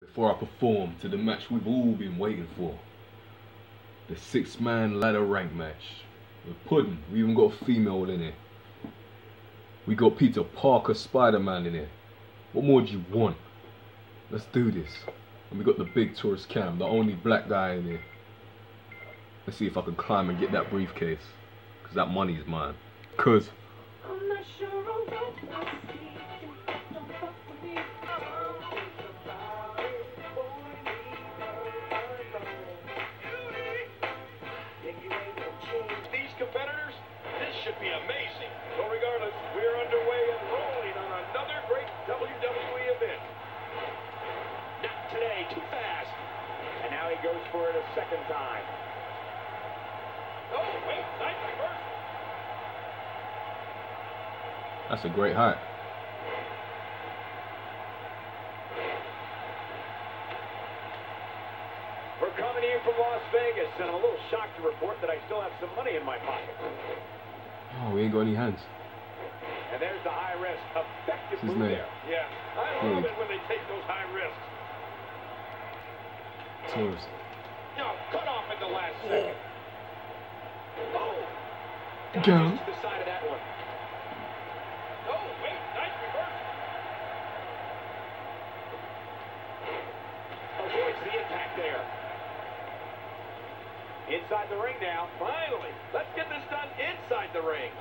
Before I perform to the match we've all been waiting for. The 6-man ladder rank match. We're pudding. We even got a female in here. We got Peter Parker Spider-Man in here. What more do you want? Let's do this. And we got the big tourist Cam, the only black guy in here. Let's see if I can climb and get that briefcase. Because that money is mine. Because I'm not sure I'll get my seat. Don't fuck with me. These competitors, this should be amazing. But regardless, we're underway and rolling on another great WWE event. Not today, too fast. And now he goes for it a second time. Oh, wait, nice reverse. that's a great height. We're coming to you from Las Vegas, and I'm a little shocked to report that I still have some money in my pocket. Oh, we ain't got any hands. And there's the high risk. Effective What's his move name? there. Yeah, I love it when they take those high risks. Tourist. No, cut off at the last second. Oh! Got Go. used to the side of that one. Oh, wait, nice reverse. Avoids the impact there. Inside the ring now. Finally, let's get this done inside the ring.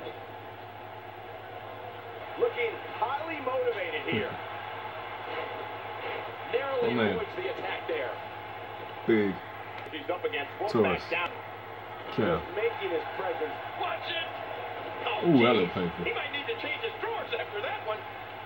Looking highly motivated here. Narrowly man. avoids the attack there. Big He's up against one tourist. back down. Cam. Just making his presence. Watch it. Oh, Ooh, that geez. looked painful. He might need to change his drawers after that one.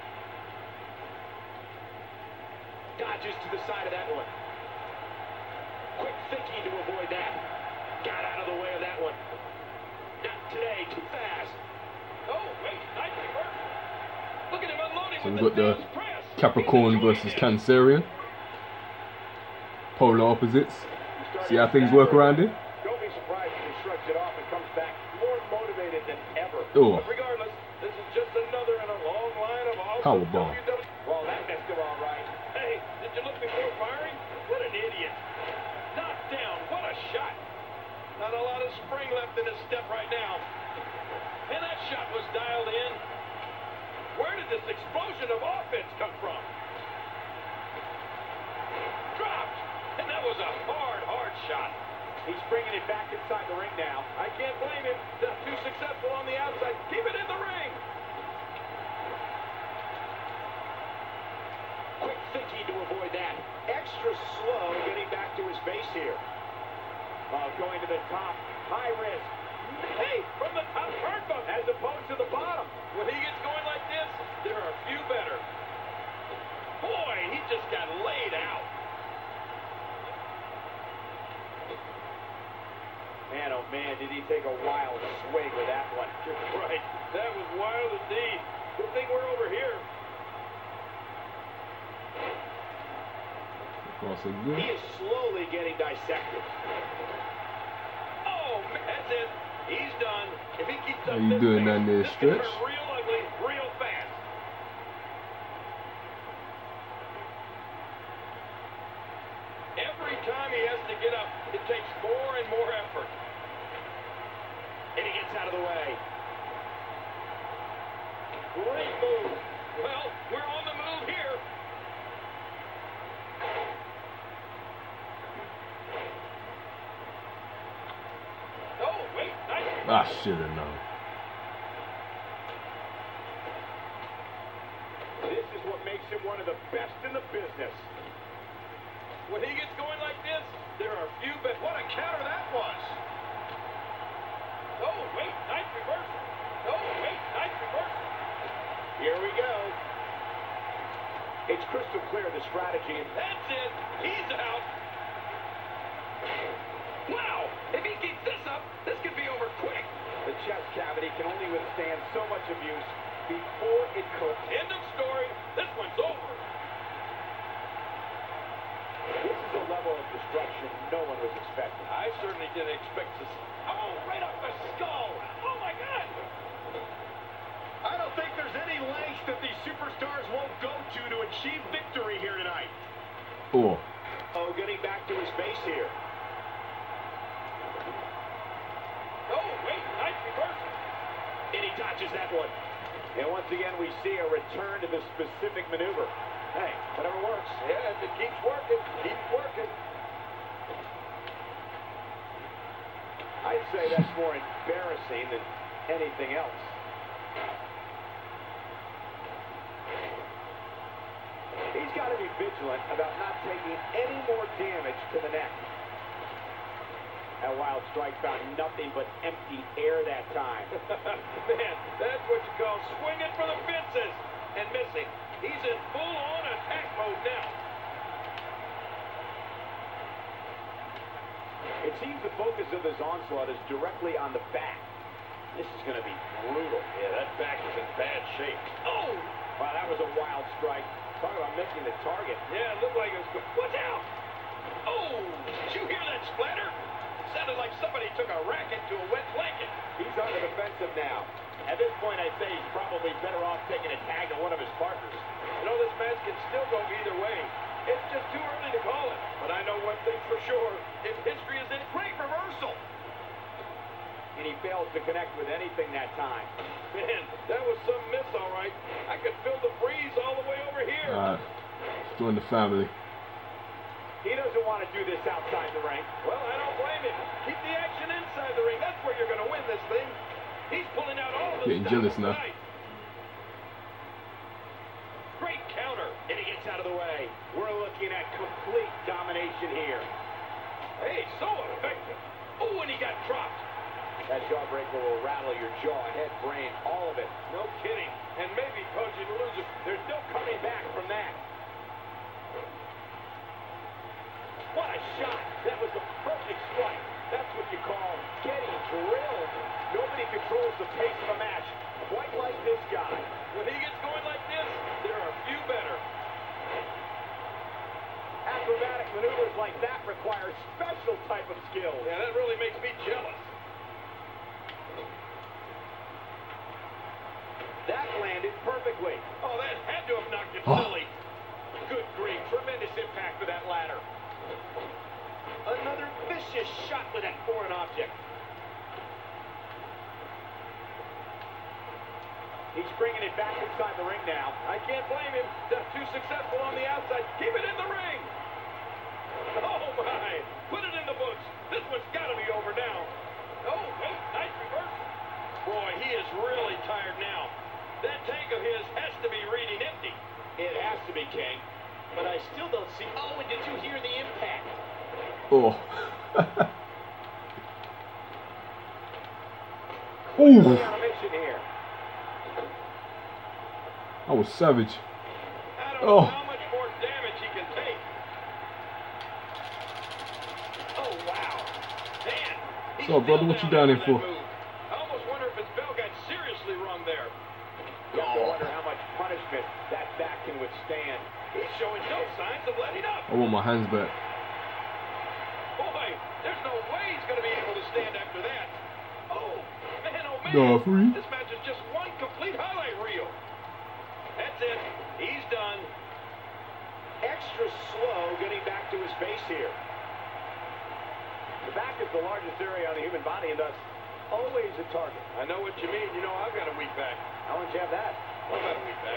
Dodges to the side of that one. Quick thinking to avoid that. Got out of the way of that one. Not today, too fast. Oh, wait, nice reverse. Look at him unloading So with we've got the nose press. Capricorn He's versus enjoying it. Cancerian. Polar opposites. See how things work around here? Don't be surprised if he shrugs it off and comes back more motivated than ever. Oh. But regardless, this is just another in a long line of awesome Powerbomb. WWE. Well, that messed him all right. Hey, did you look before firing? What an idiot. Knocked down. What a shot. Not a lot of spring left in his step right now. And that shot was dialed in. Where did this explosion of offense come from? Dropped. And that was a hard shot. He's bringing it back inside the ring now. I can't blame him. Not too successful on the outside. Keep it in the ring. Quick thinking to avoid that. Extra slow getting back to his base here. Going to the top. High risk. Hey, from the top turnbuckle as opposed to the bottom. When he gets going like this, there are a few better. Boy, he just got laid out. Man, oh man, did he take a wild swing with that one. Right, that was wild indeed. Good thing we're over here. Crossing He good. is slowly getting dissected. Oh, man, that's it. He's done. If he keeps How up you this doing pace, down there, this can Stretch? turn real ugly, real fast. Every time he has to get up, it takes more and more effort. And he gets out of the way. Great move. Well, we're on the move here. Oh, wait, nice. I should have known. This is what makes him one of the best in the business. When he gets going like this, there are few but what a counter that was. Oh, wait, nice reversal. Oh, wait, nice reversal. Here we go. It's crystal clear, the strategy. That's it. He's out. Wow, if he keeps this up, this could be over quick. The chest cavity can only withstand so much abuse before it cooks. End of story. This one's over. This is a level of destruction no one was expecting. I certainly didn't expect this. Oh, right off the skull. Oh, my God. I don't think there's any lengths that these superstars won't go to achieve victory here tonight. Oh. Oh, getting back to his base here. Oh, wait, nice reversal. And he dodges that one. And once again, we see a return to the specific maneuver. Hey, whatever works. Yeah, if it keeps working, keep working. I'd say that's more embarrassing than anything else. He's got to be vigilant about not taking any more damage to the neck. That wild strike found nothing but empty air that time. Man, that's what you call swinging for the fences and missing. He's in full-on attack mode now. It seems the focus of his onslaught is directly on the back. This is going to be brutal. Yeah, that back is in bad shape. Oh! Wow, that was a wild strike. Talk about missing the target. Yeah, it looked like it was... Watch out! Oh! Did you hear that splatter? It sounded like somebody took a racket to a wet blanket. He's on the defensive now. At this point, I'd say he's probably better off taking a tag to one of his partners. You know, this match can still go either way. It's just too early to call it. But I know one thing for sure. If history is in, great reversal. And he fails to connect with anything that time. Man, that was some miss, all right. I could feel the breeze all the way over here. Join the family. He doesn't want to do this outside the ring. Well, I don't blame him. Keep the action inside the ring. That's where you're going to win this thing. He's pulling out all the Getting jealous now. Great counter, and he gets out of the way. We're looking at complete domination here. Hey, so effective. Oh, and he got dropped. That jawbreaker will rattle your jaw, head, brain, all of it. No kidding. And maybe cause you to lose it. There's no coming back from that. What a shot. That was a perfect strike. That's what you call getting drilled. Nobody controls the pace of a match quite like this guy. When he gets going like this, there are few better. Acrobatic maneuvers like that require special type of skill. Yeah, that really makes me jealous. That landed perfectly. Oh, that had to have knocked him silly. Good grief. Tremendous impact for that ladder. Another vicious shot with that foreign object. He's bringing it back inside the ring now. I can't blame him. They're too successful on the outside. Keep it in the ring. Oh, my. Put it in the books. This one's got to be over now. Oh, wait. Nice reversal. Boy, he is really tired now. That tank of his has to be reading empty. It has to be, King. But I still don't see... Oh, and did you hear the impact? Oh. Ooh. On a mission here. I was savage. I don't know how much more damage he can take. Oh, wow. Man. So, brother, what you down here for? I almost wonder if his bell got seriously wrong there. You have to wonder how much punishment that back can withstand. He's showing no signs of letting up. I want my hands back. Boy, there's no way he's going to be able to stand after that. Oh, man, oh, man. No, free. This match is just one complete highlight reel. That's it. He's done. Extra slow getting back to his base here. The back is the largest area on the human body and thus always a target. I know what you mean. You know I've got a weak back. How long did you have that? What about a weak back?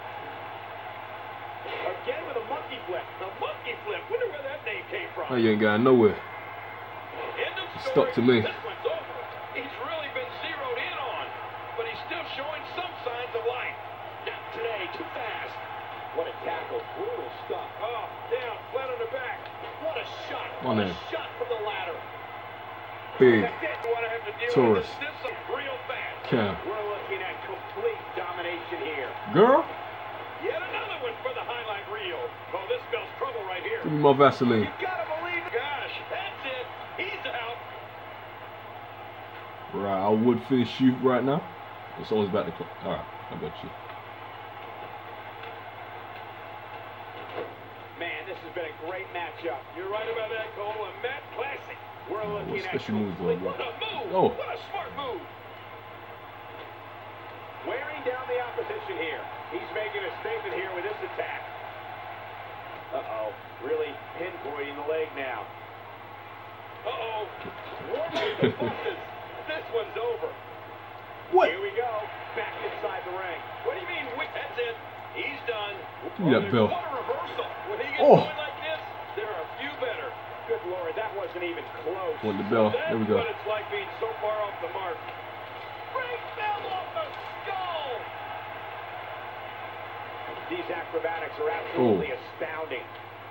Again with a monkey flip. A monkey flip. Wonder where that name came from. Oh, you ain't got nowhere. End of story. Stuck to me. This one's over. He's really been zeroed in on, but he's still showing some signs of life. Not today, too fast. What a tackle. Brutal stuff. Oh, down, flat on the back. What a shot. What a shot from the ladder. Big. That's it. You want to have to deal Taurus. with this real fast. Cam. We're looking at complete domination here. Girl, Yet another one for the highlight reel. Oh, this spells trouble right here. give me my Vaseline. You gotta believe it. Gosh, that's it. He's out. Right, I would finish you right now. It's always about to come. Alright, I got you. Man, this has been a great matchup. You're right about that, Cole. A Matt classic. We're looking at special moves, complete... bro. What a move! Oh. What a smart move! Wearing down the opposition here. He's making a statement here with this attack. Uh-oh. Really the leg now. Uh-oh. Warm up the forces. This one's over. What? Here we go. Back inside the ring. What do you mean? That's it. He's done. Give me that bell. What a reversal. When he gets Oh. going like this, there are a few better. Good Lord, that wasn't even close. Want the bell. That's There we go. what it's like being so far off the mark. Great bell off the skull. These acrobatics are absolutely astounding.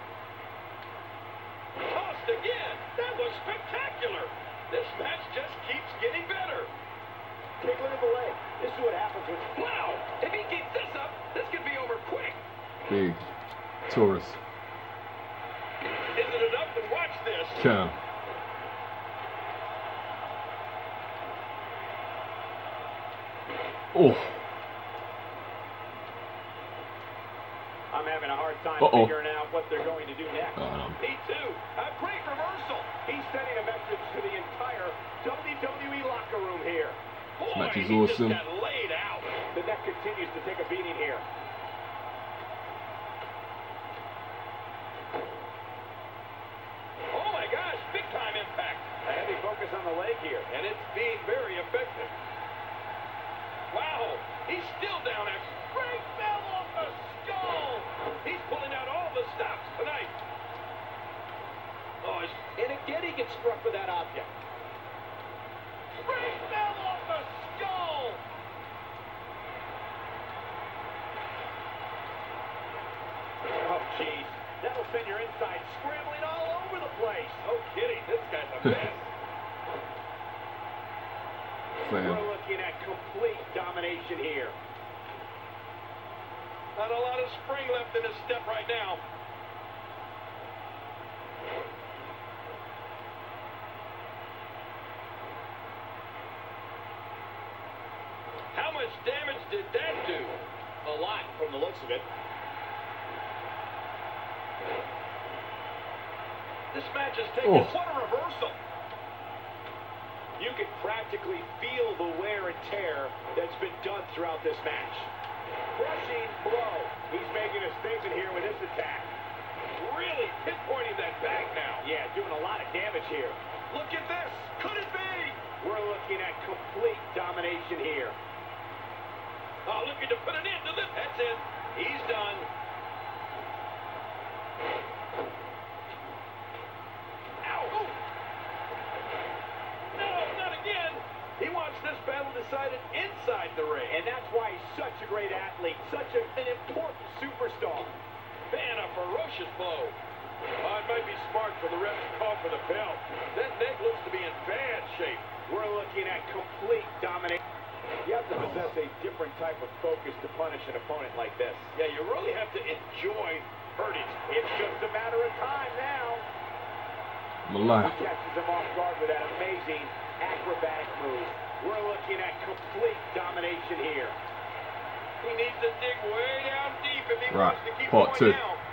Tossed again. That was spectacular. This match just keeps getting better. Take a look at the leg. This is what happens when... Wow! If he keeps this up, this could be over quick. Big. Taurus. Isn't it enough? Then watch this. Cam. Oh. I'm having a hard time figuring out what they're going to do next. Me too. A great reversal. He's sending a message to the entire WWE locker room here. Boy, match is he awesome. just got laid out. The neck continues to take a beating here. Oh my gosh, big time impact. A heavy focus on the leg here, and it's being very effective. Wow, he's still down at great bell off the skull. He's pulling out all the stops tonight. Oh, and again he gets struck with that object. Great bell off the skull. Oh, jeez. That'll send your insides scrambling all over the place. No kidding. This guy's a mess. We're looking at complete domination here. Not a lot of spring left in his step right now. How much damage did that do? A lot from the looks of it. This match is taking what a reversal. You can practically feel the wear and tear that's been done throughout this match. Crushing blow. He's making a statement here with this attack. Really pinpointing that back now. Yeah, doing a lot of damage here. Look at this. Could it be? We're looking at complete domination here. Oh, looking to put an end to this. That's it. He's done. Ow. No, not again. He wants this battle decided inside the ring. And that's why he's such a great athlete, such an important superstar. Man, a ferocious blow. Oh, it might be smart for the ref to call for the bell. That neck looks to be in bad shape. We're looking at complete domination. You have to possess a different type of focus to punish an opponent like this. Yeah, you really have to enjoy hurting. It's just a matter of time now. I'm alive. He catches him off guard with that amazing acrobatic move. We're looking at complete domination here. He needs to dig way down deep if he wants to keep Part going 2. now.